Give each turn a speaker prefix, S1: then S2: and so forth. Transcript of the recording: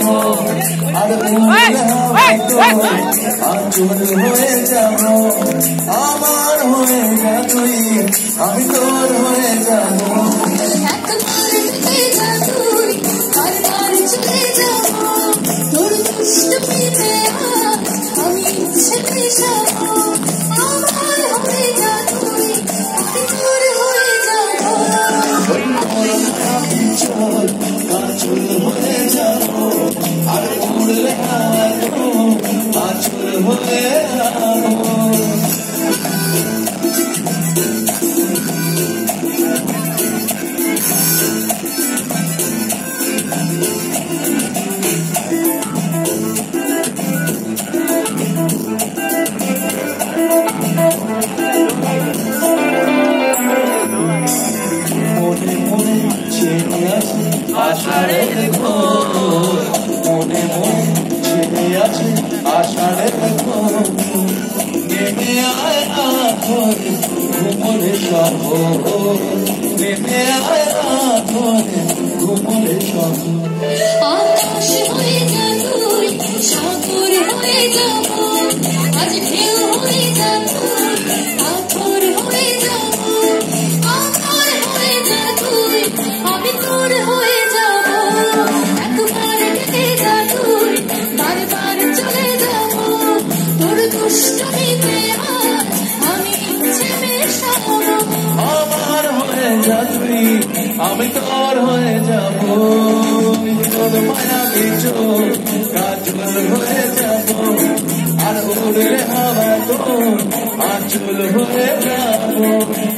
S1: আর আচল হয়ে যাব আমার হয়ে যা তুই আমি তোর হয়ে যাব আচল হয়ে যাব আর উড়লে আচল হয়ে যাব আষাঢ়ের ঘোর মনে মনে ছেড়ে আছে আষাঢ়ের ঘোর নেমে আয় আধরে ঘুমরে শহর নেমে আয় আধরে ঘুমরে শহর
S2: আকাশ হয়ে যা তুই সাগর হয়ে যাব আজ ঢেউ হয়ে যা তুই পাথর হয়ে যাব আমার হয়ে যা তুই আমি তোর হয়ে যাব একবার ডেকে যা তুই বারবার চলে যাব তোর দুষ্টমিতে আমি ইচ্ছে মেশাবো
S1: আমার হয়ে যা তুই আমি তোর হয়ে যাব তোর মায়া বিচো কাজল হয়ে যাব আর উড়লে হাওয়া তো আঁচল হয়ে যাব